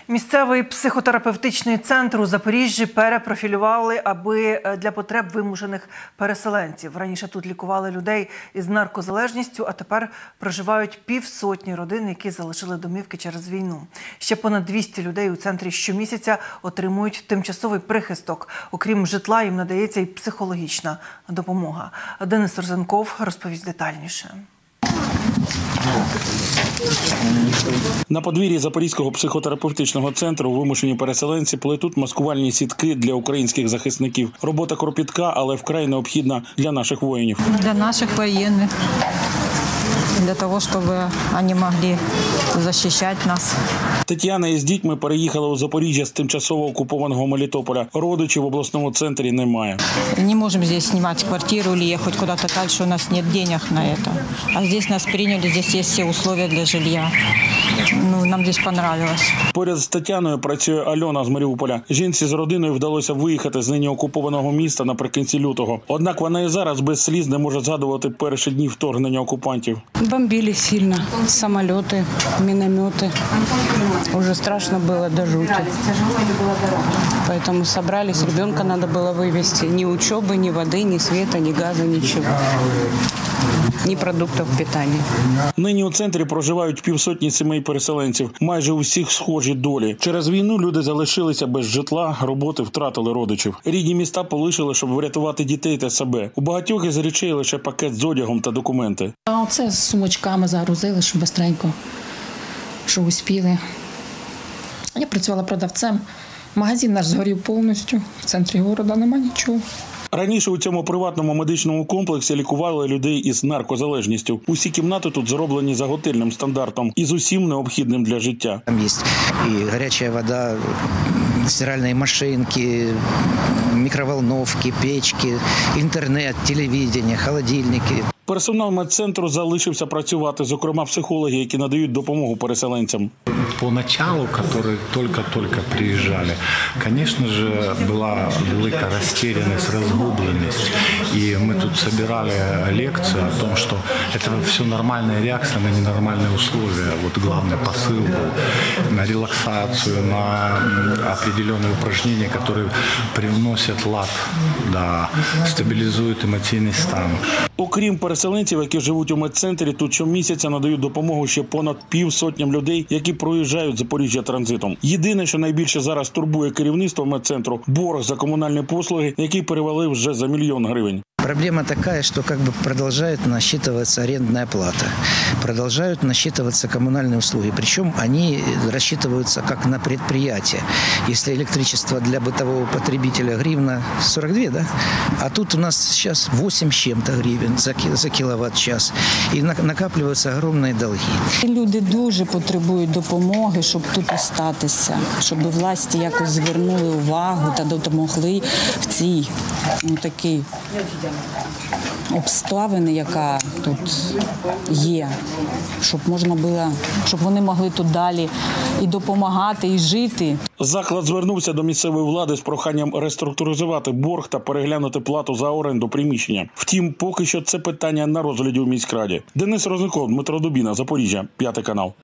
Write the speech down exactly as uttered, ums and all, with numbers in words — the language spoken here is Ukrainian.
Місцевий психотерапевтичний центр у Запоріжжі перепрофілювали, аби для потреб вимушених переселенців. Раніше тут лікували людей із наркозалежністю, а тепер проживають півсотні родин, які залишили домівки через війну. Ще понад двісті людей у центрі щомісяця отримують тимчасовий прихисток. Окрім житла, їм надається і психологічна допомога. Денис Розенков розповість детальніше. На подвір'ї Запорізького психотерапевтичного центру вимушені переселенці плетуть маскувальні сітки для українських захисників. Робота кропітка, але вкрай необхідна для наших воїнів. Для наших воєнних. Для того, щоб вони могли захищати нас. Тетяна із дітьми переїхала у Запоріжжя з тимчасово окупованого Мелітополя. Родичів в обласному центрі немає. Не можемо тут знімати квартиру або їхати кудись далі, у нас немає грошей на це. А тут нас прийняли, тут є всі умови для житла. Ну, нам тут понравилось. Поряд з Тетяною працює Альона з Маріуполя. Жінці з родиною вдалося виїхати з нині окупованого міста наприкінці лютого. Однак вона і зараз без сліз не може згадувати перші дні вторгнення окупантів. Бомбили сильно. Самолеты, минометы. Уже страшно было до жути. Поэтому собрались, ребенка надо было вывести. Ни учебы, ни воды, ни света, ни газа, ничего. Ні продуктів питання. Нині у центрі проживають півсотні сімей переселенців. Майже у всіх схожі долі. Через війну люди залишилися без житла, роботи, втратили родичів. Рідні міста полишили, щоб врятувати дітей та себе. У багатьох із речей лише пакет з одягом та документи. А оце з сумочками загрузили, щоб швидко, що успіли. Я працювала продавцем. Магазин наш згорів повністю. В центрі міста немає нічого. Раніше у цьому приватному медичному комплексі лікували людей із наркозалежністю. Усі кімнати тут зроблені за готельним стандартом і з усім необхідним для життя. Там є і гаряча вода, стиральні машинки, мікроволновки, печки, інтернет, телевидение, холодильники. Персонал медцентру залишився працювати, зокрема психологи, які надають допомогу переселенцям. Поначалу, которые только-только приезжали, конечно же, была велика растерянность, разгубленность. И мы тут собирали лекцию о том, что это все нормальная реакция на ненормальные условия. Вот главный посыл был на релаксацию, на определенные упражнения, которые привносят лад, да, стабилизуют эмоциональный стан. Окрім переселенців, які живуть у медцентрі, тут щомісяця надають допомогу ще понад півсотням людей, які проїжджають Запоріжжя транзитом. Єдине, що найбільше зараз турбує керівництво медцентру – борг за комунальні послуги, який перевалив вже за мільйон гривень. Проблема такая, что как бы продолжает насчитываться арендная плата, продолжают насчитываться коммунальные услуги. Причем они рассчитываются как на предприятие. Если электричество для бытового потребителя гривна сорок две, да? А тут у нас сейчас восемь с чем-то гривен за, за киловатт-час. И накапливаются огромные долги. Люди дуже потребують допомоги, щоб тут остатися, щоб власті якось звернули увагу та допомогли в цій ну, такій обставини, яка тут є, щоб можна було, щоб вони могли тут далі і допомагати, і жити. Заклад звернувся до місцевої влади з проханням реструктуризувати борг та переглянути плату за оренду приміщення. Втім, поки що це питання на розгляді у міськраді. Денис Розенков, Дмитро Дубіна, Запоріжжя, п'ятий канал.